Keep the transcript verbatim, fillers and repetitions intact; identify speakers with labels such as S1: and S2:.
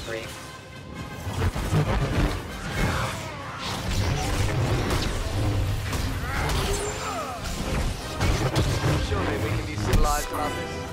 S1: three.
S2: Surely we can be civilized about this.